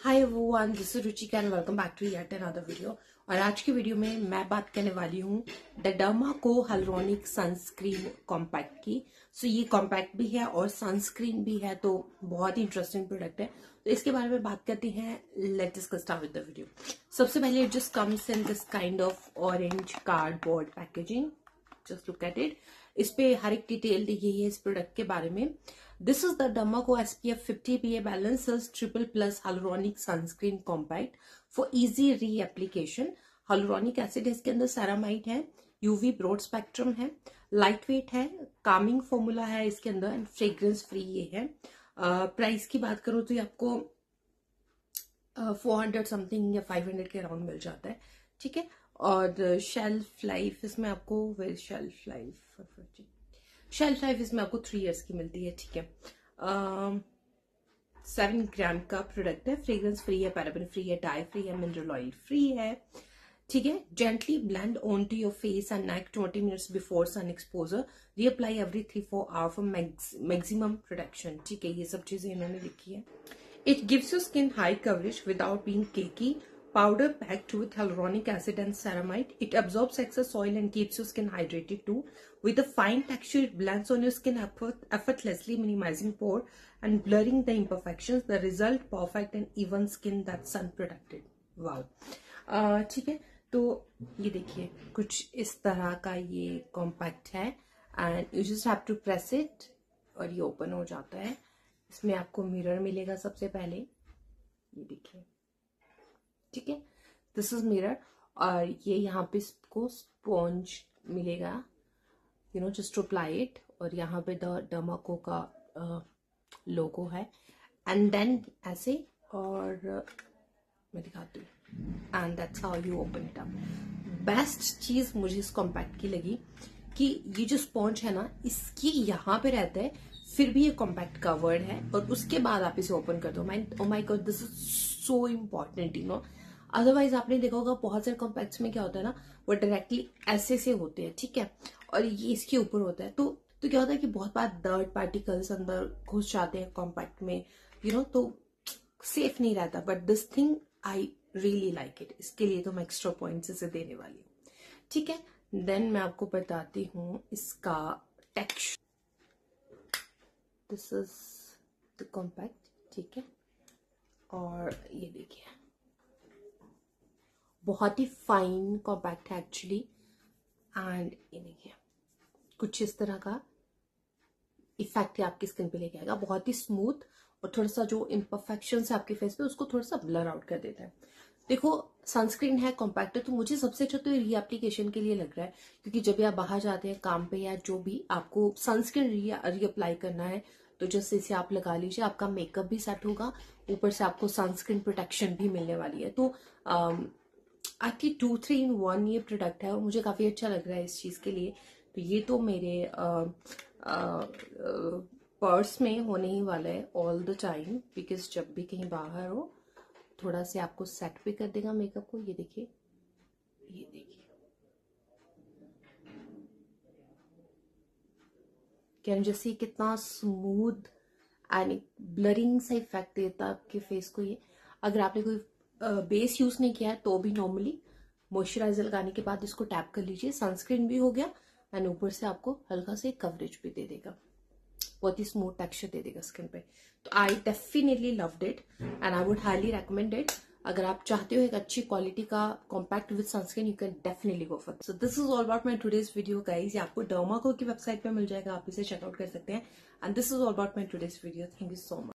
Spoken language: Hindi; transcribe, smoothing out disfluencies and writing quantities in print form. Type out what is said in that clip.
Hi everyone, this is Ruchika and welcome back to yet another video. और आज की वीडियो में मैं बात करने वाली हूँ the Dermaco hyaluronic sunscreen compact की। सो ये कॉम्पैक्ट भी है और सनस्क्रीन भी है, तो बहुत ही इंटरेस्टिंग प्रोडक्ट है। तो इसके बारे में बात करते हैं। Let us start with the video. सबसे पहले it just comes in this kind of orange cardboard packaging. Just look at it. इस पे हर एक डिटेल दी गई है इस प्रोडक्ट के बारे में। This is the Dermaco SPF 50 PA Balances Triple Plus Hyaluronic Sunscreen Compact for easy reapplication। Hyaluronic acid इसके अंदर, सेरामाइड है, यूवी ब्रॉड स्पेक्ट्रम है, लाइट वेट है, कामिंग फॉर्मूला है इसके अंदर एंड फ्रेग्रेंस फ्री ये है। प्राइस की बात करूं तो ये आपको 400 समथिंग या 500 के अराउंड मिल जाता है, ठीक है। और शेल्फ लाइफ इसमें आपको शेल्फ लाइफ इसमें आपको 3 इयर्स की मिलती है, ठीक है। 7 ग्राम का प्रोडक्ट है, फ्रेग्रेंस फ्री है, पैराबेन फ्री है, डाई फ्री है, मिनरल ऑयल फ्री है, ठीक है। Gently blend on to your face and neck 20 minutes before sun exposure. Reapply every 3-4 hour for maximum protection, ठीक है। ये सब चीजें इन्होंने लिखी है। It gives your skin high coverage without being cakey. Powder packed with hyaluronic acid and ceramide. It absorbs excess oil and keeps your skin hydrated too. With a fine texture, it blends on your skin effortlessly, minimizing pore and blurring the imperfections. The result, perfect and even skin that's sun protected. Wow. ठीक है, तो ये देखिए कुछ इस तरह का ये कॉम्पैक्ट है and you just have to press it और ये ओपन हो जाता है। इसमें आपको मिरर मिलेगा सबसे पहले, ये देखिए, ठीक है। दिस इज मिरर और ये यहाँ पे इसको स्पॉन्ज मिलेगा, you know, just to apply it. और यहाँ पे द डर्माको का लोगो है एंड देन ऐसे, और मैं दिखाती हूँ and that's how you open it up. Best चीज मुझे इस कॉम्पैक्ट की लगी कि ये जो स्पॉन्ज है ना, इसकी यहाँ पे रहता है, फिर भी ये कॉम्पैक्ट कवर्ड है और उसके बाद आप इसे ओपन कर दो। Oh my god, this is so important, you know. Otherwise आपने देखा होगा बहुत सारे कॉम्पैक्ट्स में क्या होता है ना, वो डायरेक्टली ऐसे से होते हैं, ठीक है, और ये इसके ऊपर होता है। तो क्या होता है कि बहुत बार डर्ट पार्टिकल्स अंदर घुस जाते हैं कॉम्पैक्ट में, यू नो, तो सेफ नहीं रहता। But this thing I really like it. इसके लिए तो मैं एक्स्ट्रा पॉइंट्स इसे देने वाली हूँ, ठीक है। देन मैं आपको बताती हूँ इसका texture. This is the compact, ठीक है। और ये देखिए बहुत ही फाइन कॉम्पैक्ट है एक्चुअली। एंड ये देखिए कुछ इस तरह का इफेक्ट आपकी स्किन पे लेके आएगा, बहुत ही स्मूथ, और थोड़ा सा जो इम्परफेक्शंस है आपके फेस पे उसको थोड़ा सा ब्लर आउट कर देता है। देखो सनस्क्रीन है, कॉम्पैक्ट है, तो मुझे सबसे अच्छा तो रीएप्लीकेशन के लिए लग रहा है, क्योंकि जब भी आप बाहर जाते हैं काम पे या जो भी आपको सनस्क्रीन रीअप्लाई करना है, तो जैसे इसे आप लगा लीजिए, आपका मेकअप भी सेट होगा, ऊपर से आपको सनस्क्रीन प्रोटेक्शन भी मिलने वाली है। तो एक्चुअली 2-3-in-1 ये प्रोडक्ट है और मुझे काफी अच्छा लग रहा है इस चीज के लिए। तो ये तो मेरे पर्स में होने ही वाला है ऑल द टाइम, बिकॉज जब भी कहीं बाहर हो थोड़ा से आपको सेट भी कर देगा मेकअप को। ये देखिए, ये देखिए कैन जैसे कितना स्मूथ एंड ब्लरिंग सा इफेक्ट देता है आपके फेस को। ये अगर आपने कोई बेस यूज नहीं किया है तो भी नॉर्मली मॉइस्चराइजर लगाने के बाद इसको टैप कर लीजिए, सनस्क्रीन भी हो गया एंड ऊपर से आपको हल्का से कवरेज भी दे देगा, बहुत ही स्मूथ टेक्सचर दे देगा स्किन पे। तो I definitely loved it and I would highly recommend it. अगर आप चाहते हो एक अच्छी क्वालिटी का compact with sunscreen, you can definitely go for. So this is all about my today's video guys. ये आपको डर्माको की वेबसाइट पे मिल जाएगा, आप इसे चेकआउट कर सकते हैं। And this is all about my today's video. Thank you so much.